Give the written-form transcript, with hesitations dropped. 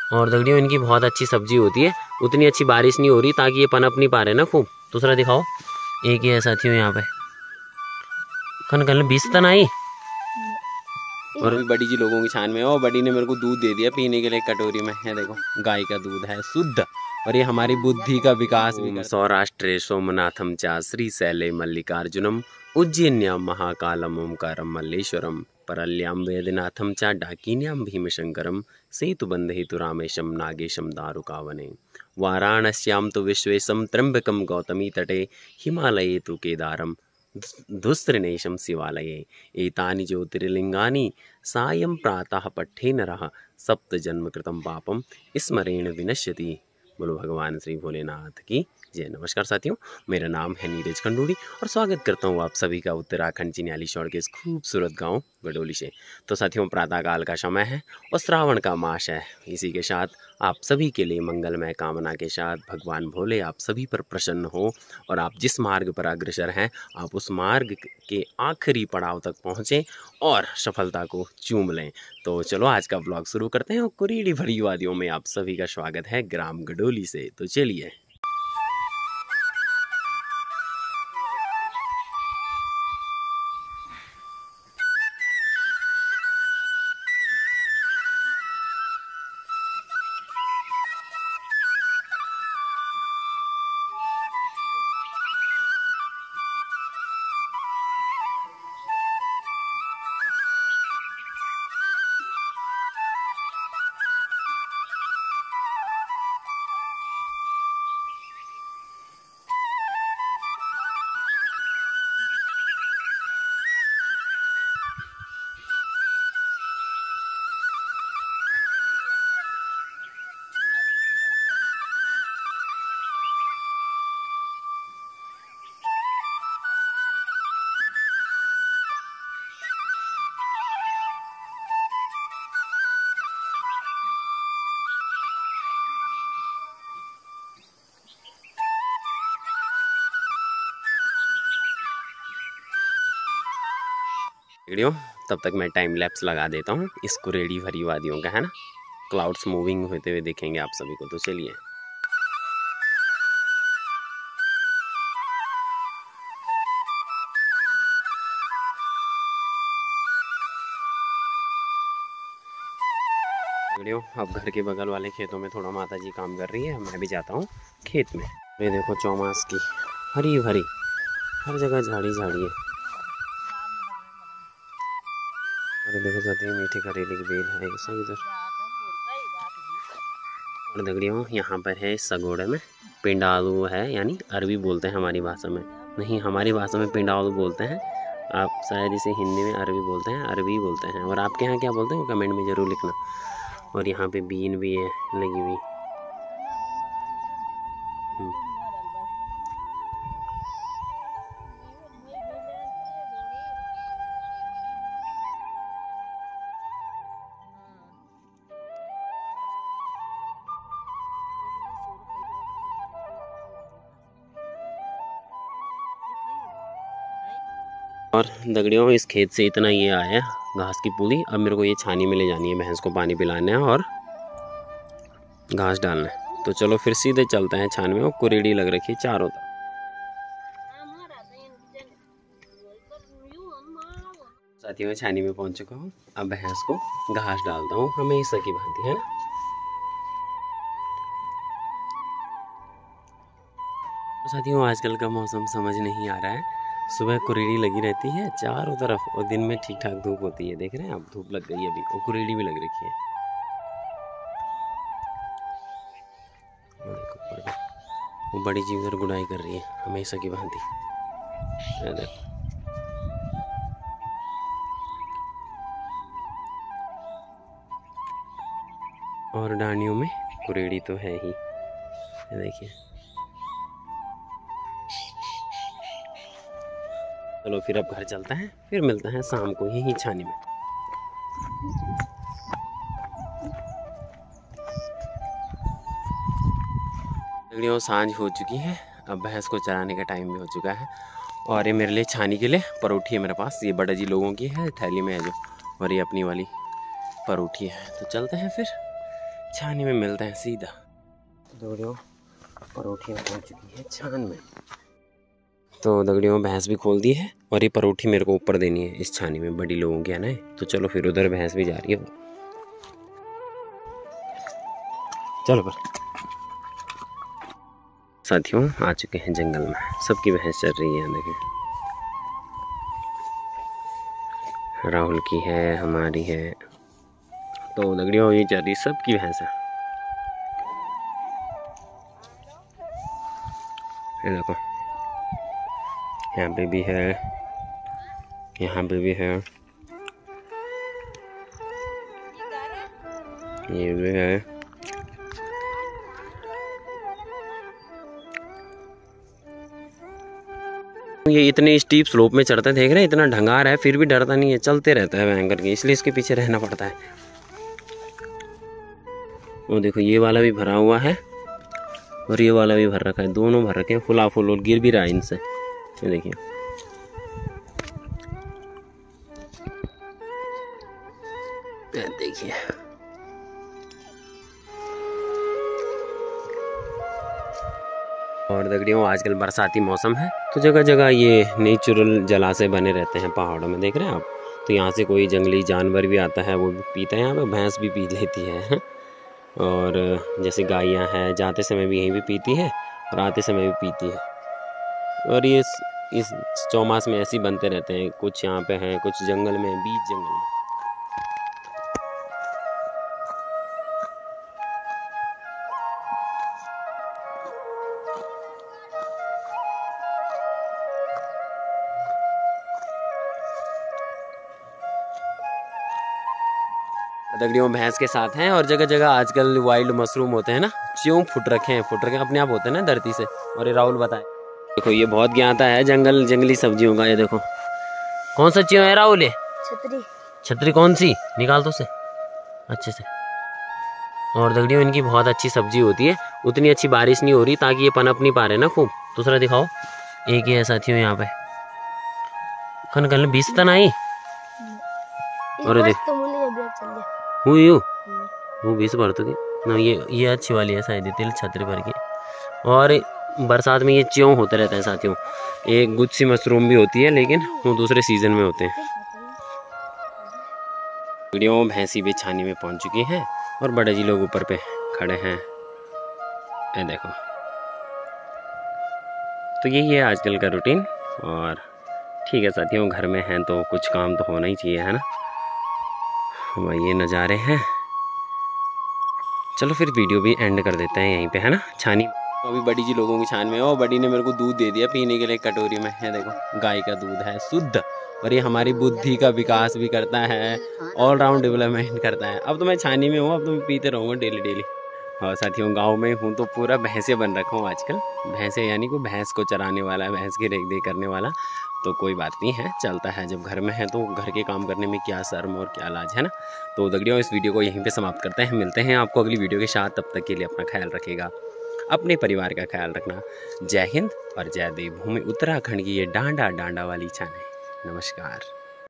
और दगड़ियों इनकी बहुत अच्छी सब्जी होती है। उतनी अच्छी बारिश नहीं हो रही ताकि ये पनप नहीं पा रहे ना खूब। दूसरा दिखाओ, एक ही है साथियों यहाँ पे। कल कल 20 तन आई और भी बड़ी जी लोगों की छान में। और बड़ी ने मेरे को दूध दे दिया पीने के लिए कटोरी में। है देखो, गाय का दूध है शुद्ध, और ये हमारी बुद्धि का विकास भी करता है। सौराष्ट्रे सोमनाथम चा श्रीशैले मल्लिकार्जुनम उज्जैन्याम महाकालम ओंकारम मल्लेश्वरम परल्याम वेदनाथम चा डाकिन्याम भीमशंकरम सेतुबंध हेतु रामेशम नागेशम दारुकावने वाराणस्याम तो विश्वेशम त्र्यंबकम गौतमी तटे हिमालये तु केदारम धुस्त्रिनेशम शिवालये एतानि ज्योतिर्लिंगानि सायं प्रातः पठ्ठे नरः सप्त जन्म कृतं पापम स्मरेण विनश्यति। बोलो भगवान श्री भोलेनाथ की जय। नमस्कार साथियों, मेरा नाम है नीरज खंडूड़ी और स्वागत करता हूँ आप सभी का उत्तराखंड चिन्याली शहर के इस खूबसूरत गांव गडोली से। तो साथियों, प्रातःकाल का समय है और श्रावण का मास है। इसी के साथ आप सभी के लिए मंगलमय कामना के साथ भगवान भोले आप सभी पर प्रसन्न हो और आप जिस मार्ग पर अग्रसर हैं आप उस मार्ग के आखिरी पड़ाव तक पहुँचें और सफलता को चूम लें। तो चलो आज का ब्लॉग शुरू करते हैं और कुरीली भरी वादियों में आप सभी का स्वागत है ग्राम गडोली से। तो चलिए। वीडियो तब तक मैं टाइम लैप्स लगा देता हूँ इस कुरेड़ी भरी वादियों का, है ना। क्लाउड्स मूविंग होते हुए देखेंगे आप सभी को। तो चलिए। वीडियो अब घर के बगल वाले खेतों में थोड़ा माता जी काम कर रही है, मैं भी जाता हूँ खेत में। ये देखो चौमास की हरी भरी हर जगह झाड़ी झाड़ी है। और देखो साथियों मीठे करेले की बेल है सब इधर। और दगड़ियों यहाँ पर है सगोड़े में पिंडालू है, यानी अरबी बोलते हैं हमारी भाषा में। नहीं, हमारी भाषा में पिंडालू बोलते हैं, आप शायद इसे हिंदी में अरबी बोलते हैं, अरबी बोलते हैं। और आपके यहाँ क्या बोलते हैं कमेंट में ज़रूर लिखना। और यहाँ पे बीन भी है लगी हुई। और दगड़ियों इस खेत से इतना ये आया घास की पूरी। अब मेरे को ये छानी में ले जानी है, भैंस को पानी पिलाना है और घास डालना है। तो चलो फिर सीधे चलते हैं छान में। और कुरेड़ी लग रखी है चारों तरफ। साथियों छानी में पहुंच चुका हूँ। अब भैंस को घास डालता हूँ हमेशा की भांति, है ना। तो साथियों आजकल का मौसम समझ नहीं आ रहा है। सुबह कुरेड़ी लगी रहती है चारों तरफ और दिन में ठीक ठाक धूप होती है। देख रहे हैं आप, धूप लग गई अभी और कुरेड़ी भी लग रखी है। वो बड़ी जी उधर गुड़ाई कर रही है हमेशा की भांति। और डांडियों में कुरेड़ी तो है ही, देखिए। चलो फिर अब घर चलते हैं, फिर मिलते हैं शाम को यही छानी में। सांझ हो चुकी है, अब भैंस को चराने का टाइम भी हो चुका है। और ये मेरे लिए छानी के लिए परोठी है मेरे पास। ये बड़ा जी लोगों की है, थैली में है जो, और ये अपनी वाली परोठी है। तो चलते हैं फिर छानी में मिलते हैं सीधा। दगड़ियों परोठियाँ पहुँच चुकी है छान में। तो दगड़ियों भैंस भी खोल दी है और ये परोठी मेरे को ऊपर देनी है इस छानी में, बड़ी लोगों की है ना। तो चलो फिर उधर भैंस भी जा रही है। चलो पर साथियों आ चुके हैं जंगल में, सबकी भैंस चल रही है। देखिए राहुल की है, हमारी है। तो दगड़ियों ये चल रही सबकी भैंस है। ये देखो यहाँ पे भी है, यहाँ पे भी है, ये भी है। ये इतने स्टीप स्लोप में चढ़ता है, देख रहे हैं इतना ढंगार है फिर भी डरता नहीं है, चलते रहता है भयंकर के, इसलिए इसके पीछे रहना पड़ता है। वो देखो ये वाला भी भरा हुआ है और ये वाला भी भर रखा है, दोनों भर रखे हैं फुला फुल, और गिर भी रहा है इनसे। ये देखिए देखिए और दगड़ियों आजकल बरसाती मौसम है तो जगह जगह ये नेचुरल जलाशय बने रहते हैं पहाड़ों में, देख रहे हैं आप। तो यहाँ से कोई जंगली जानवर भी आता है वो भी पीता है, यहाँ पे भैंस भी पी लेती है। और जैसे गायें हैं जाते समय भी यहीं भी पीती है और आते समय भी पीती है। और ये इस चौमास में ऐसे ही बनते रहते हैं, कुछ यहाँ पे हैं कुछ जंगल में, बीच जंगल में। दगड़ियों भैंस के साथ हैं और जगह जगह आजकल वाइल्ड मशरूम होते हैं ना, च्यों फुट रखे हैं अपने आप होते हैं ना धरती से। और ये राहुल बताए देखो ये बहुत ज्ञाता है जंगली सब्जियों का। ये देखो कौन सा च्यों है राहुल? ये छतरी कौन सी? निकाल दो उसे अच्छे से। और दगड़ियों इनकी बहुत अच्छी सब्जी होती है, उतनी अच्छी बारिश नहीं हो रही ताकि ये पनप नहीं पा रहे ना खूब। दूसरा दिखाओ, एक ही है साथियों यहाँ पे कल 20 तन आई। और देख वो 20 भर तो ना, ये अच्छी वाली है शायद तिल छतरी भर की। और बरसात में ये च्यों होते रहते हैं साथियों। एक गुच्छी मशरूम भी होती है लेकिन वो दूसरे सीजन में होते हैं। वीडियो भैंसी भी छानी में पहुंच चुकी हैं और बड़े जी लोग ऊपर पे खड़े हैं। ये देखो तो यही है आजकल का रूटीन। और ठीक है साथियों घर में हैं तो कुछ काम तो होना ही चाहिए है ना। ये नज़ारे हैं। चलो फिर वीडियो भी एंड कर देते हैं यहीं पे है ना। छानी अभी बड़ी जी लोगों की छान में, और बड़ी ने मेरे को दूध दे दिया पीने के लिए कटोरी में। है देखो गाय का दूध है शुद्ध, और ये हमारी बुद्धि का विकास भी करता है, ऑलराउंड डेवलपमेंट करता है। अब तो मैं छानी में हूँ, अब तो मैं पीते रहूँगा डेली। और साथियों गांव में हूँ तो पूरा भैंसे बन रखा हूँ आजकल। भैंसे यानी कि भैंस को चराने वाला, भैंस की रेख देख करने वाला। तो कोई बात नहीं है, चलता है। जब घर में है तो घर के काम करने में क्या शर्म और क्या लाज है ना। तो दगड़ियों इस वीडियो को यहीं पे समाप्त करते हैं, मिलते हैं आपको अगली वीडियो के साथ। तब तक के लिए अपना ख्याल रखिएगा, अपने परिवार का ख्याल रखना। जय हिंद और जय देवभूमि उत्तराखंड की ये डांडा वाली छान है। नमस्कार।